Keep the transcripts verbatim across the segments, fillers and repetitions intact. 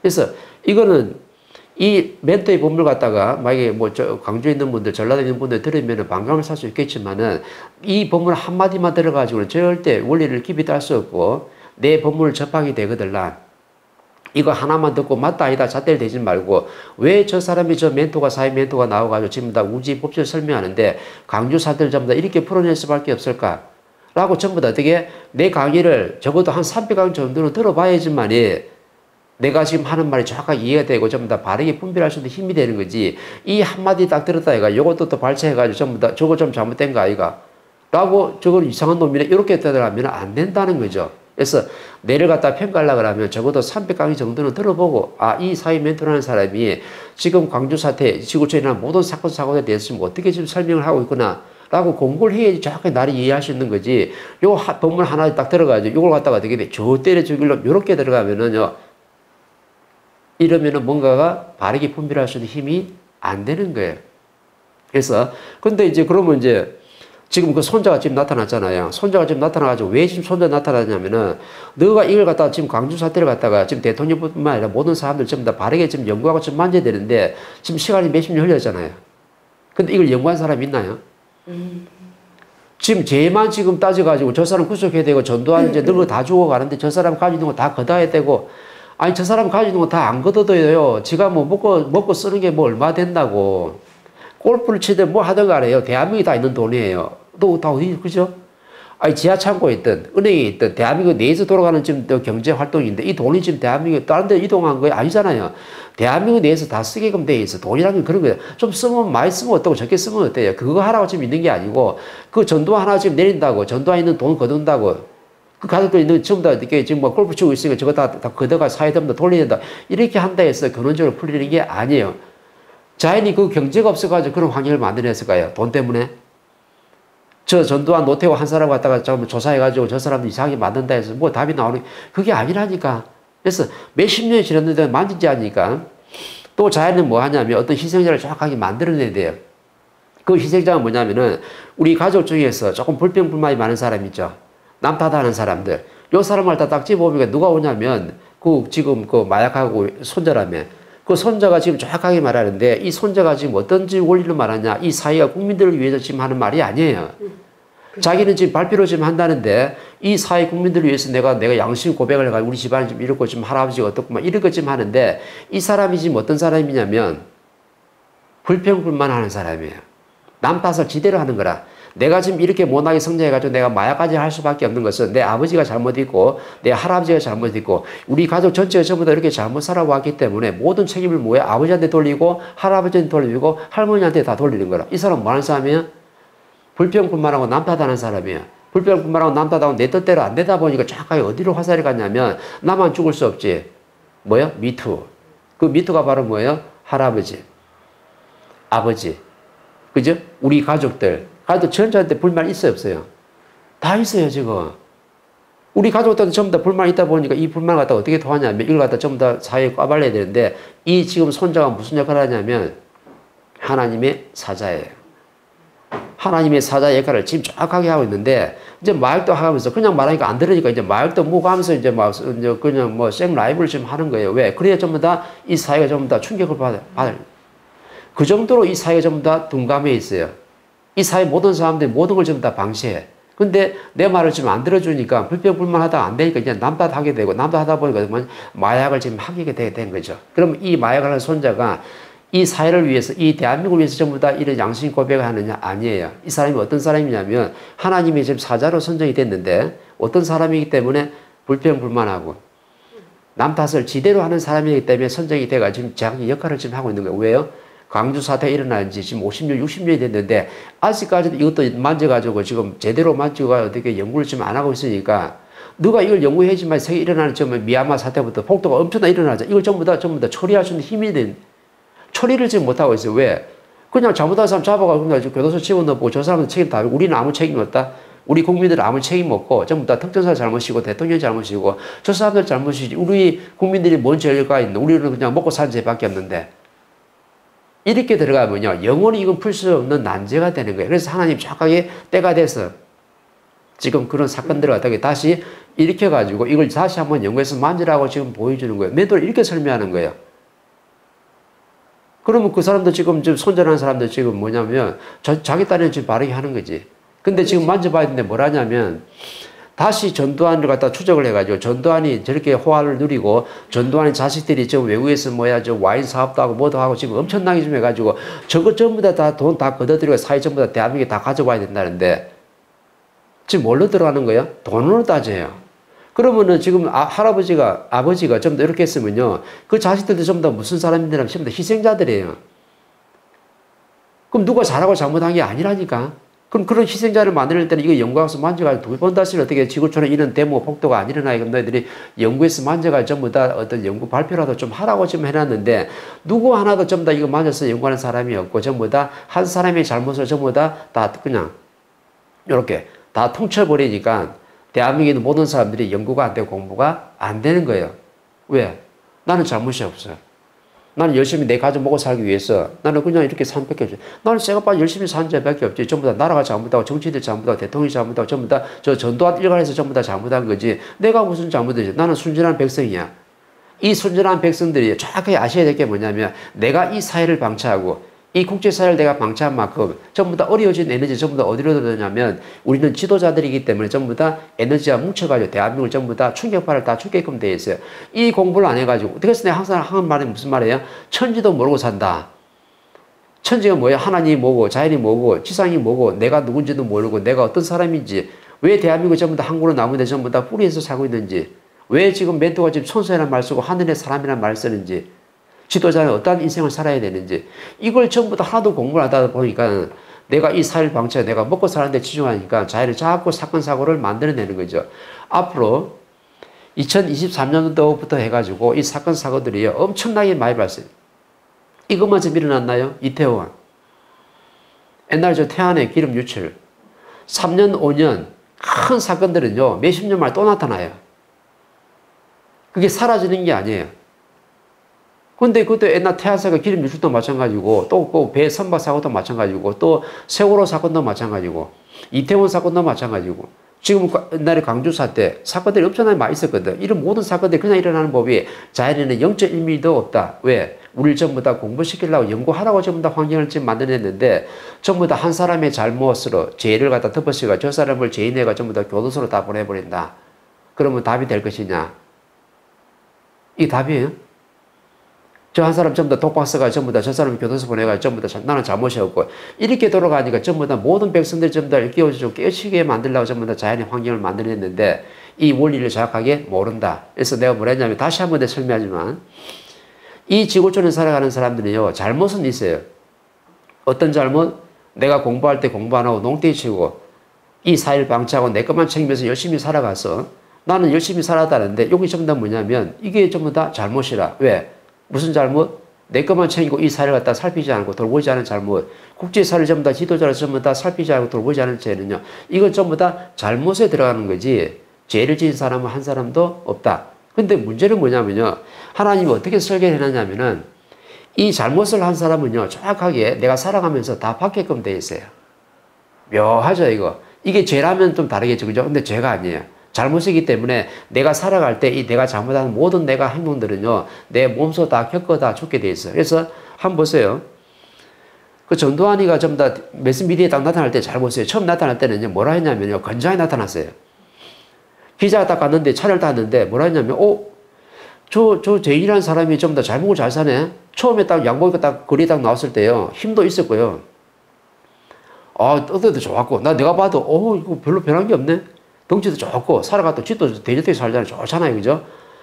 그래서 이거는 이 멘토의 법문을 갖다가 만약에 뭐 저 광주에 있는 분들, 전라도에 있는 분들 들으면 반감을 살 수 있겠지만은 이 법문 한마디만 들어가지고는 절대 원리를 깊이 딸 수 없고 내 법문을 접하게 되거든라. 이거 하나만 듣고 맞다 아니다 잣대를 대지 말고 왜 저 사람이 저 멘토가 사회 멘토가 나와가지고 지금 다 우지 법칙을 설명하는데 강주 사태를 전부 다 이렇게 풀어낼 수밖에 없을까? 라고 전부 다 어떻게 내 강의를 적어도 한 삼백 강 정도는 들어봐야지만이 내가 지금 하는 말이 정확하게 이해가 되고 전부 다 바르게 분별할 수 있는 힘이 되는 거지. 이 한마디 딱 들었다 아이가 요것도 또 발췌해가지고 전부 다 저거 좀 잘못된 거 아이가? 라고 저거 이상한 놈이네 이렇게 들어가면 안 된다는 거죠. 그래서 내를 갖다 평가하려고 하면 적어도 삼백 강의 정도는 들어보고 아, 이 사회 멘토라는 사람이 지금 광주 사태, 지구촌에 일어난 모든 사건 사고에 대해서 지금 어떻게 지금 설명을 하고 있구나 라고 공부를 해야지 정확하게 나를 이해할 수 있는 거지. 요 법문 하나 딱 들어가지고 요걸 갖다가 어떻게 돼? 저 때려 죽일로 요렇게 들어가면은요 이러면은 뭔가가 바르게 분별할 수 있는 힘이 안 되는 거예요. 그래서 근데 이제 그러면 이제 지금 그 손자가 지금 나타났잖아요. 손자가 지금 나타나가지고 왜 지금 손자 나타나냐면은 너가 이걸 갖다가 지금 광주 사태를 갖다가 지금 대통령뿐만 아니라 모든 사람들 전부 다 바르게 지금 연구하고 좀 만져야 되는데 지금 시간이 몇십 년 흘렸잖아요. 근데 이걸 연구한 사람이 있나요? 음. 지금 쟤만 지금 따져가지고 저 사람 구속해야 되고 전두환 이제 늙어 다 죽어가는데 저 사람 가지고 있는 거 다 걷어야 되고 아니 저 사람 가지고 있는 거 다 안 걷어도요. 지가 뭐 먹고 먹고 쓰는 게 뭐 얼마 된다고. 골프를 치든 뭐 하든 간에요. 대한민국이 다 있는 돈이에요. 또 다 어디, 그죠? 아니, 지하창고에 있든, 은행에 있든, 대한민국 내에서 돌아가는 지금 경제 활동인데, 이 돈이 지금 대한민국 다른 데 이동한 거 아니잖아요. 대한민국 내에서 다 쓰게끔 돼 있어. 돈이라는 게 그런 거예요. 좀 쓰면 많이 쓰면 어떻고, 적게 쓰면 어때요? 그거 하라고 지금 있는 게 아니고, 그 전두환 하나 지금 내린다고, 전두환 있는 돈 거둔다고, 그 가족들 있는 전부 다 이렇게 지금 뭐 골프 치고 있으니까 저거 다, 다 걷어가 사회 전부 다 돌려야 된다. 이렇게 한다 해서 근원적으로 풀리는 게 아니에요. 자연히 그 경제가 없어가지고 그런 환경을 만들어냈을까요? 돈 때문에? 저 전두환 노태우 한 사람 갖다가 좀 조사해가지고 저 사람도 이상하게 만든다 해서 뭐 답이 나오는 그게 아니라니까. 그래서 몇십 년이 지났는데 만지지 않으니까 또 자연은 뭐 하냐면 어떤 희생자를 정확하게 만들어내야 돼요. 그 희생자가 뭐냐면은 우리 가족 중에서 조금 불평불만이 많은 사람 있죠. 남 탓하는 사람들. 요 사람을 다 딱 집어보니까 누가 오냐면 그 지금 그 마약하고 손자라며. 그 손자가 지금 정확하게 말하는데 이 손자가 지금 어떤 원리로 말하냐. 이 사회가 국민들을 위해서 지금 하는 말이 아니에요. 자기는 지금 발표를 지금 한다는데 이 사회 국민들을 위해서 내가 내가 양심 고백을 해가지고 우리 집안이 좀 이렇고 지금 할아버지가 어떻고 막 이런 것 좀 하는데 이 사람이 지금 어떤 사람이냐면 불평불만하는 사람이에요. 남 탓을 지대로 하는 거라. 내가 지금 이렇게 못나게 성장해가지고 내가 마약까지 할 수밖에 없는 것은 내 아버지가 잘못있고 내 할아버지가 잘못있고 우리 가족 전체가 전부 다 이렇게 잘못 살아왔기 때문에 모든 책임을 뭐야 아버지한테 돌리고 할아버지한테 돌리고 할머니한테 다 돌리는 거라. 이 사람은 뭐 하는 사람이에요? 불평불만하고 남 탓하는 사람이에요. 불평불만하고 남 탓하고 내 뜻대로 안 되다 보니까 정확하게 어디로 화살이 갔냐면 나만 죽을 수 없지. 뭐야? 미투. 그 미투가 바로 뭐예요? 할아버지, 아버지, 그죠? 우리 가족들. 가족 전체한테 불만 있어요, 없어요? 다 있어요, 지금. 우리 가족들도 전부 다 불만이 있다 보니까 이 불만을 갖다 어떻게 토하냐면 이걸 갖다 전부 다 사회에 꽈발려야 되는데 이 지금 손자가 무슨 역할을 하냐면 하나님의 사자예요. 하나님의 사자 역할을 지금 정확하게 하고 있는데 이제 마약도 하면서 그냥 말하니까 안 들으니까 이제 마약도 묵고 하면서 이제 막 이제 그냥 뭐 생 라이브를 지금 하는 거예요. 왜? 그래야 전부 다 이 사회가 전부 다 충격을 받아, 받을. 그 정도로 이 사회가 전부 다 둔감해 있어요. 이 사회 모든 사람들이 모든 걸 전부 다 방치해. 근데 내 말을 지금 안 들어주니까 불평불만하다가 안 되니까 이제 남탓하게 되고 남탓하다 보니까 마약을 지금 하게 되게 된 거죠. 그럼 이 마약을 하는 손자가 이 사회를 위해서 이 대한민국을 위해서 전부 다 이런 양심 고백을 하느냐? 아니에요. 이 사람이 어떤 사람이냐면 하나님이 지금 사자로 선정이 됐는데 어떤 사람이기 때문에 불평불만하고 남 탓을 지대로 하는 사람이기 때문에 선정이 돼가 지금 자기 역할을 지금 하고 있는 거예요. 왜요? 광주 사태가 일어난 지 지금 오십 년, 육십 년이 됐는데 아직까지도 이것도 만져가지고 지금 제대로 만지고 어떻게 연구를 지금 안 하고 있으니까 누가 이걸 연구해야지만 세계 일어나는 점 미얀마 사태부터 폭도가 엄청나게 일어나죠. 이걸 전부 다 전부 다 처리할 수 있는 힘이 된 처리를 지금 못하고 있어요. 왜? 그냥 잘못한 사람 잡아가지고 그냥 교도소 집어넣고 저 사람은 책임 다 우리는 아무 책임 없다. 우리 국민들은 아무 책임 없고 전부 다 특정사 잘못이고 대통령 잘못이고 저 사람들 잘못이지 우리 국민들이 뭔 죄가 있는 우리는 그냥 먹고 사는 죄밖에 없는데 이렇게 들어가면요 영원히 이건 풀 수 없는 난제가 되는 거예요. 그래서 하나님 정확하게 때가 돼서 지금 그런 사건들을 어떻게 다시 일으켜가지고 이걸 다시 한번 연구해서 만지라고 지금 보여주는 거예요. 매도를 이렇게 설명하는 거예요. 그러면 그 사람도 지금 손절하는 사람도 지금 뭐냐면 자, 자기 딴에는 지금 바르게 하는 거지. 근데 지금 만져봐야 되는데 뭘 하냐면 다시 전두환을 갖다 추적을 해가지고 전두환이 저렇게 호화를 누리고 전두환의 자식들이 지금 외국에서 뭐야 저 와인 사업도 하고 뭐도 하고 지금 엄청나게 좀 해가지고 저거 전부 다 다 돈 다 걷어들이고 사회 전부 다 대한민국에 다 가져와야 된다는데 지금 뭘로 들어가는 거야? 돈으로 따져요. 그러면은 지금 아, 할아버지가 아버지가 좀 더 이렇게 했으면요 그 자식들도 전부 다 무슨 사람들이냐면 전부 다 희생자들이에요. 그럼 누가 잘하고 잘못한 게 아니라니까. 그럼 그런 희생자를 만들 때는 이거 연구해서 만져가지고 두 번 다시 어떻게 지구촌에 이런 데모 폭도가 안 일어나게 너희들이 연구해서 만져가지고 전부 다 어떤 연구 발표라도 좀 하라고 지금 해놨는데 누구 하나도 전부 다 이거 만져서 연구하는 사람이 없고 전부 다 한 사람의 잘못을 전부 다 다 그냥 이렇게 다 통쳐버리니까 대한민국에 있는 모든 사람들이 연구가 안 되고 공부가 안 되는 거예요. 왜? 나는 잘못이 없어요. 나는 열심히 내 가족 먹고 살기 위해서 나는 그냥 이렇게 산 밖에 없어요. 나는 제가 봐 열심히 산 죄밖에 없지. 전부 다 나라가 잘못하고 정치인들 잘못하고 대통령이 잘못하고 전부 다 저 전두환 일가에서 전부 다 잘못한 거지. 내가 무슨 잘못이지. 나는 순전한 백성이야. 이 순전한 백성들이 정확하게 아셔야 될 게 뭐냐면 내가 이 사회를 방치하고 이 국제사회를 내가 방치한 만큼 전부 다 어려워진 에너지 전부 다 어디로 들어가냐면 우리는 지도자들이기 때문에 전부 다 에너지가 뭉쳐가지고 대한민국을 전부 다 충격파를 다 죽게끔 되어 있어요. 이 공부를 안 해가지고 어떻게 해서 내가 항상 하는 말이 무슨 말이에요? 천지도 모르고 산다. 천지가 뭐예요? 하나님이 뭐고 자연이 뭐고 지상이 뭐고 내가 누군지도 모르고 내가 어떤 사람인지 왜 대한민국이 전부 다 항구로 나무인데 전부 다 뿌리에서 살고 있는지 왜 지금 멘토가 지금 천사라는 말 쓰고 하늘의 사람이라는 말 쓰는지 지도자는 어떠한 인생을 살아야 되는지 이걸 전부 다 하나도 공부를 하다 보니까 내가 이 사회를 방치해 내가 먹고 사는데 집중하니까 자연을 자꾸 사건 사고를 만들어내는 거죠. 앞으로 이천이십삼 년도부터 해가지고 이 사건 사고들이 엄청나게 많이 발생. 이것만 지금 일어났나요? 이태원. 옛날 저 태안의 기름 유출. 삼 년, 오 년 큰 사건들은요 몇십 년 만에 또 나타나요. 그게 사라지는 게 아니에요. 근데 그때 옛날 태안사가 기름 유출도 마찬가지고 또 그 배 선박 사고도 마찬가지고 또 세월호 사건도 마찬가지고 이태원 사건도 마찬가지고 지금 옛날에 광주 사태 사건들이 엄청나게 많이 있었거든. 이런 모든 사건들이 그냥 일어나는 법이 자연에는 영 점 일 밀리미터도 없다. 왜? 우리를 전부 다 공부시키려고 연구하라고 전부 다 환경을 지금 만들어냈는데 전부 다 한 사람의 잘못으로 죄를 갖다 덮어씌가 저 사람을 죄인해가 전부 다 교도소로 다 보내버린다. 그러면 답이 될 것이냐? 이게 답이에요? 저 한 사람 전부 다 독박서가 전부 다 저 사람 교도소 보내가 전부 다 나는 잘못이 없고 이렇게 돌아가니까 전부 다 모든 백성들이 전부 다 깨어지고 깨치게 만들려고 전부 다 자연의 환경을 만들어냈는데 이 원리를 정확하게 모른다. 그래서 내가 뭐라 했냐면 다시 한 번 더 설명하지만 이 지구촌에 살아가는 사람들이요 잘못은 있어요. 어떤 잘못? 내가 공부할 때 공부 안 하고 농땡이 치고 이 사회를 방치하고 내 것만 챙기면서 열심히 살아가서 나는 열심히 살았다는데 여기 전부 다 뭐냐면 이게 전부 다 잘못이라. 왜? 무슨 잘못? 내 것만 챙기고 이 사회를 갖다 살피지 않고 돌보지 않은 잘못. 국제사회를 전부 다 지도자를 전부 다 살피지 않고 돌보지 않은 죄는요. 이건 전부 다 잘못에 들어가는 거지. 죄를 지은 사람은 한 사람도 없다. 근데 문제는 뭐냐면요. 하나님이 어떻게 설계를 해놨냐면은 이 잘못을 한 사람은요. 정확하게 내가 살아가면서 다 받게끔 돼 있어요. 묘하죠 이거. 이게 죄라면 좀 다르겠죠. 그죠? 근데 죄가 아니에요. 잘못이기 때문에 내가 살아갈 때 이 내가 잘못하는 모든 내가 행동들은요. 내 몸소 다 겪어 다 죽게 돼 있어요. 그래서 한번 보세요. 그 전두환이가 좀 다 매스미디어에 딱 나타날 때 잘 보세요. 처음 나타날 때는요. 뭐라 했냐면요. 건장하게 나타났어요. 기자가 딱 갔는데 차를 탔는데 뭐라 했냐면 어? 저, 저 제인이라는 사람이 좀 더 잘 먹고 잘 사네. 처음에 딱 양복이 딱 거리에 딱 나왔을 때요. 힘도 있었고요. 아, 어때도 좋았고. 나 내가 봐도 어, 이거 별로 변한 게 없네. 덩치도 좋고 살아가도 집도 대저택에 살잖아요. 좋잖아요. 그죠?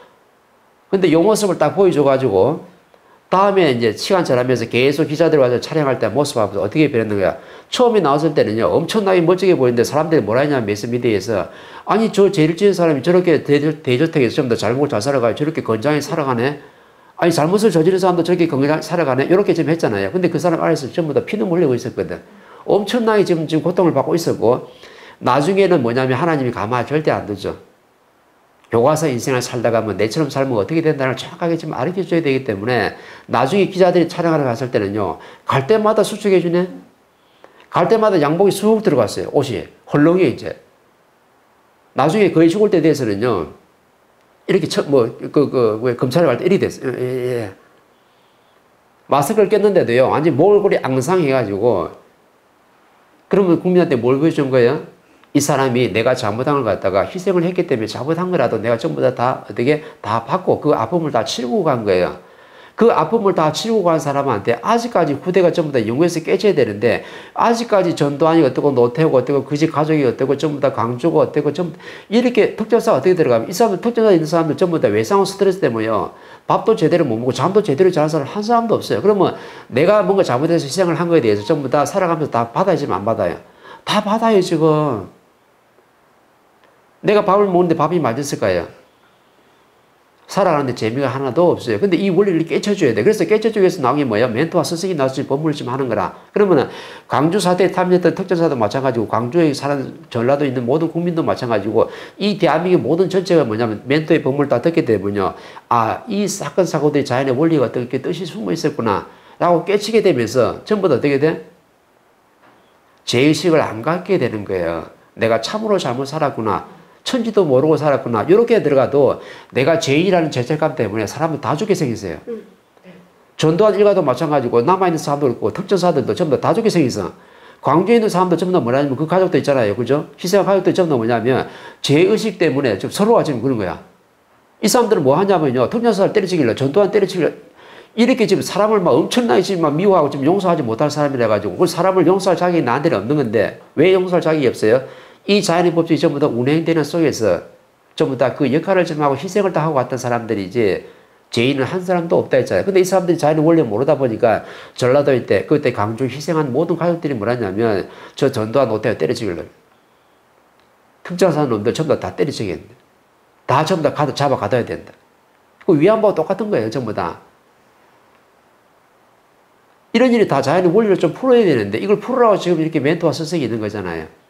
근데 요 모습을 딱 보여줘가지고 다음에 이제 시간 지나면서 계속 기자들 와서 촬영할 때 모습 앞에서 어떻게 변했는 거야. 처음에 나왔을 때는요. 엄청나게 멋지게 보이는데 사람들이 뭐라 했냐면 매스미디어에서 아니 저 죄를 지은 사람이 저렇게 대저택에서 좀 더 잘 먹고 잘 살아가요. 저렇게 건장하게 살아가네. 아니 잘못을 저지른 사람도 저렇게 건강하게 살아가네. 이렇게 좀 했잖아요. 근데 그 사람 안에서 전부 다 피눈물 흘리고 있었거든. 엄청나게 지금, 지금 고통을 받고 있었고 나중에는 뭐냐면 하나님이 가만 절대 안 두죠. 교과서 인생을 살다 가면 내처럼 살면 어떻게 된다는 걸 정확하게 좀 알려줘야 되기 때문에 나중에 기자들이 촬영하러 갔을 때는요. 갈 때마다 수축해 주네. 갈 때마다 양복이 쑥 들어갔어요. 옷이. 헐렁해 이제. 나중에 거의 죽을 때 돼서는요, 이렇게 쳐, 뭐, 그, 그, 왜 검찰에 갈 때 이렇게 됐어요. 예, 예, 예. 마스크를 꼈는데도요, 완전 몰골이 앙상해가지고, 그러면 국민한테 뭘 보여준 거예요? 이 사람이 내가 잘못한 걸 갖다가 희생을 했기 때문에 잘못한 거라도 내가 전부 다, 다 어떻게 다 받고 그 아픔을 다 치르고 간 거예요. 그 아픔을 다 치르고 간 사람한테 아직까지 후대가 전부 다 영구에서 깨져야 되는데 아직까지 전두환이 어떻고 노태우가 어떻고 그 집 가족이 어떻고 전부 다 강조가 어떻고 전부 이렇게 특전사가 어떻게 들어가면 이 사람들 특전사에 있는 사람들 전부 다 외상후 스트레스 때문에요. 밥도 제대로 못 먹고 잠도 제대로 자는 사람 한 사람도 없어요. 그러면 내가 뭔가 잘못해서 희생을 한 거에 대해서 전부 다 살아가면서 다 받아야지만 안 받아요. 다 받아요 지금. 내가 밥을 먹는데 밥이 맞았을까요? 살아가는데 재미가 하나도 없어요. 근데 이 원리를 깨쳐줘야 돼. 그래서 깨쳐주기 위해서 나온 게 뭐야? 멘토와 스승이 나서 법문을 좀 하는 거라. 그러면은 광주 사태에 탐지했던 특전사도 마찬가지고 광주에 사는 전라도에 있는 모든 국민도 마찬가지고 이 대한민국 모든 전체가 뭐냐면 멘토의 법문을 다 듣게 되면요. 아, 이 사건 사고들이 자연의 원리가 어떻게 뜻이 숨어 있었구나 라고 깨치게 되면서 전부 다 어떻게 돼? 죄의식을 안 갖게 되는 거예요. 내가 참으로 잘못 살았구나. 천지도 모르고 살았구나. 이렇게 들어가도 내가 죄인이라는 죄책감 때문에 사람은 다 죽게 생겼어요. 음, 네. 전두환 일가도 마찬가지고 남아있는 사람도 있고 특전사들도 전부 다 죽게 생겼어. 광주에 있는 사람도 전부 다 뭐냐면 그 가족도 있잖아요. 그죠? 희생한 가족도 전부 다 뭐냐면 죄의식 때문에 좀 서로가 지금 그런 거야. 이 사람들은 뭐 하냐면요. 특전사를 때려치길래 전두환 때려치길래 이렇게 지금 사람을 막 엄청나게 지금 막 미워하고 지금 용서하지 못할 사람이라 가지고 그 사람을 용서할 자격이 나한테는 없는 건데 왜 용서할 자격이 없어요? 이 자연의 법칙이 전부 다 운행되는 속에서 전부 다 그 역할을 좀 하고 희생을 다 하고 왔던 사람들이 이제 죄인은 한 사람도 없다 했잖아요. 근데 이 사람들이 자연의 원리를 모르다 보니까 전라도일 때 그때 강주 희생한 모든 가족들이 뭐라냐면 저 전두환 노태우 때려치길래 특전사 놈들 전부 다 때려치겠는데 다 전부 다 가다 잡아 가둬야 된다. 그 위안부와 똑같은 거예요. 전부 다. 이런 일이 다 자연의 원리를 좀 풀어야 되는데 이걸 풀으라고 지금 이렇게 멘토와 스승이 있는 거잖아요.